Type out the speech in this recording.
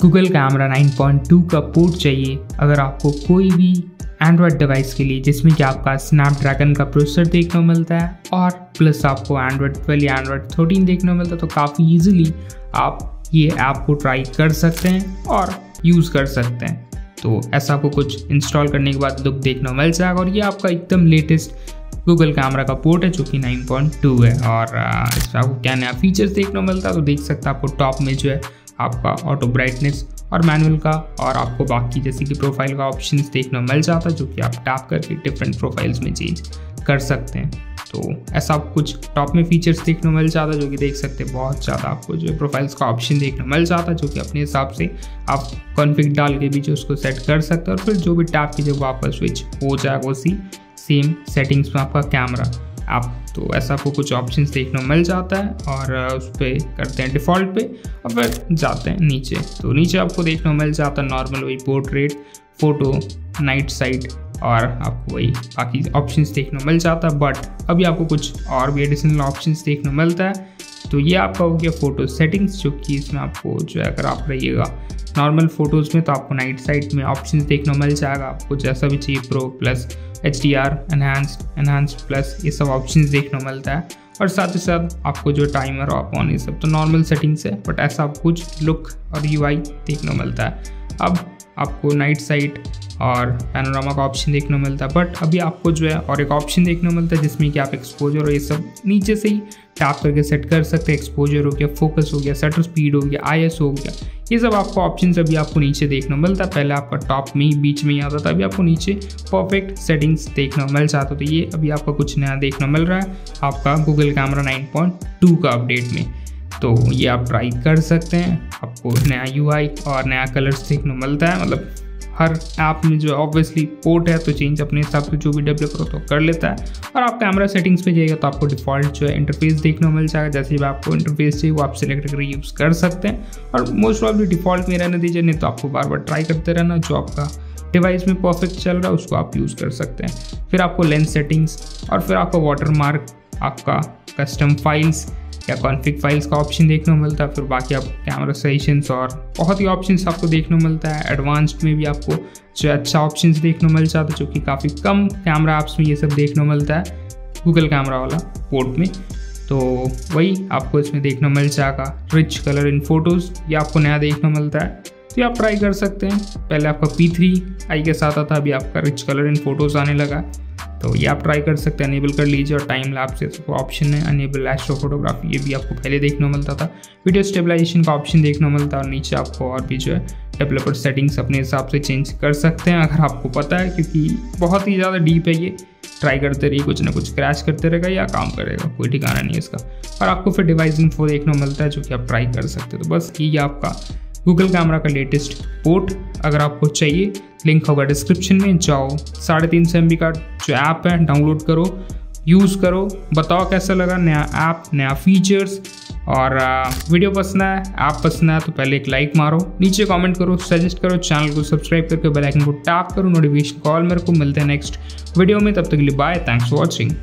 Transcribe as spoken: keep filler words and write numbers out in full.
Google camera nine point two का port चाहिए अगर आपको कोई भी एंड्रॉयड डिवाइस के लिए जिसमें कि आपका स्नैपड्रैगन का प्रोसेसर देखने को मिलता है और प्लस आपको एंड्रॉयड ट्वेल्व या एंड्रॉयड थर्टीन देखने को मिलता है, तो काफ़ी ईजिली आप ये ऐप को ट्राई कर सकते हैं और यूज़ कर सकते हैं। तो ऐसा आपको कुछ इंस्टॉल करने के बाद लुक देखने को मिल जाएगा और ये आपका एकदम लेटेस्ट गूगल कैमरा का पोर्ट है जो कि नाइन पॉइंट टू है। और इसमें आपको क्या नया फीचर्स देखने को मिलता है तो देख सकते हैं आपको टॉप में जो है आपका ऑटो ब्राइटनेस और मैनुअल का और आपको बाकी जैसे कि प्रोफाइल का ऑप्शंस देखने को मिल जाता है जो कि आप टैप करके डिफरेंट प्रोफाइल्स में चेंज कर सकते हैं। तो ऐसा आपको कुछ टॉप में फीचर्स देखने को मिल जाता है जो कि देख सकते हैं बहुत ज़्यादा आपको जो प्रोफाइल्स का ऑप्शन देखने को मिल जाता है जो कि अपने हिसाब से आप कॉन्फ़िग डाल के भी जो उसको सेट कर सकते हैं और फिर जो भी टैप कीजिए वो आपका स्विच हो जाएगा उसी सेम सेटिंग्स में आपका कैमरा आप। तो ऐसा आपको कुछ ऑप्शंस देखने को मिल जाता है और उस पर करते हैं डिफ़ॉल्ट पे और फिर जाते हैं नीचे। तो नीचे आपको देखने को मिल जाता है नॉर्मल वही पोर्ट्रेट, फोटो, नाइट साइट और आपको वही बाकी ऑप्शंस देखने को मिल जाता है। बट अभी आपको कुछ और भी एडिशनल ऑप्शंस देखने को मिलता है। तो ये आपका हो गया फ़ोटो सेटिंग्स जो कि इसमें आपको जो है अगर आप रहिएगा नॉर्मल फ़ोटोज़ में तो आपको नाइट साइट में ऑप्शंस देखने को मिल जाएगा। आपको जैसा भी चाहिए pro plus H D R enhanced enhanced plus ये सब ऑप्शंस देखने को मिलता है और साथ ही साथ आपको जो टाइमर ऑफ ऑन ये सब तो नॉर्मल सेटिंग्स है बट ऐसा आपको कुछ लुक और यू आई देखने को मिलता है। अब आपको नाइट साइट और पैनोरामा का ऑप्शन देखने को मिलता है बट अभी आपको जो है और एक ऑप्शन देखने को मिलता है जिसमें कि आप एक्सपोजर और ये सब नीचे से ही टैप करके सेट कर सकते हैं। एक्सपोजर हो गया, फोकस हो गया, शटर स्पीड हो गया, आई एस ओ हो गया, ये सब आपको ऑप्शंस अभी आपको नीचे देखने को मिलता है। पहले आपका टॉप में ही बीच में ही आता था, अभी आपको नीचे परफेक्ट सेटिंग्स देखने को मिल जाता। तो ये अभी आपको कुछ नया देखने को मिल रहा है आपका Google camera nine point two का अपडेट में। तो ये आप ट्राई कर सकते हैं, आपको नया यू आई और नया कलर्स देखने को मिलता है। मतलब हर ऐप में जो ऑब्वियसली पोर्ट है तो चेंज अपने हिसाब से जो भी डेवलपर हो तो कर लेता है। और आप कैमरा सेटिंग्स पे जाइएगा तो आपको डिफ़ॉल्ट जो है इंटरफेस देखने को मिल जाएगा। जैसे भी आपको इंटरफेस चाहिए वो आप सिलेक्ट करके यूज़ कर सकते हैं और मोस्ट प्रॉब्ली डिफ़ॉल्ट में रहने दीजिए, नहीं तो आपको बार बार ट्राई करते रहना। जो आपका डिवाइस में परफेक्ट चल रहा है उसको आप यूज़ कर सकते हैं। फिर आपको लेंस सेटिंग्स और फिर आपका वाटर मार्क, आपका कस्टम फाइल्स या कॉन्फ़िग फाइल्स का ऑप्शन देखने को मिलता है। फिर बाकी आप कैमरा सेशंस और बहुत ही ऑप्शंस आपको देखने को मिलता है। एडवांस्ड में भी आपको जो अच्छा ऑप्शंस देखने को मिल जाता है जो कि काफ़ी कम कैमरा ऐप्स में ये सब देखने को मिलता है गूगल कैमरा वाला पोर्ट में। तो वही आपको इसमें देखने को मिल जाएगा रिच कलर इन फोटोज़, ये आपको नया देखने को मिलता है तो ये आप ट्राई कर सकते हैं। पहले आपका पी थ्री आई के साथ आता, अभी आपका रिच कलर इन फोटोज़ आने लगा तो ये आप ट्राई कर सकते हैं, अनेबल कर लीजिए। और टाइम लैप्स से ऑप्शन है अनेबल एस्ट्रो फोटोग्राफी, ये भी आपको पहले देखने को मिलता था। वीडियो स्टेबलाइजेशन का ऑप्शन देखने को मिलता है और नीचे आपको और भी जो है डेवलपर सेटिंग्स अपने हिसाब से चेंज कर सकते हैं अगर आपको पता है, क्योंकि बहुत ही ज़्यादा डीप है ये। ट्राई करते रहिए, कुछ ना कुछ क्रैश करते रहेगा या काम करेगा, कोई ठिकाना नहीं है इसका। और आपको फिर डिवाइस इन्फो देखने को मिलता है जो कि आप ट्राई कर सकते हो। तो बस ये आपका गूगल कैमरा का लेटेस्ट पोर्ट अगर आपको चाहिए लिंक होगा डिस्क्रिप्शन में, जाओ साढ़े तीन सौ एम बी का जो ऐप है डाउनलोड करो, यूज़ करो, बताओ कैसा लगा नया ऐप, नया फीचर्स। और वीडियो पसंद है, ऐप पसंद है तो पहले एक लाइक मारो, नीचे कमेंट करो, सजेस्ट करो, चैनल को सब्सक्राइब करके बेल आइकन को टैप करो, नोटिफिकेशन कॉल मेरे को। मिलते हैं नेक्स्ट वीडियो में, तब तक के लिए बाय, थैंक्स फॉर वॉचिंग।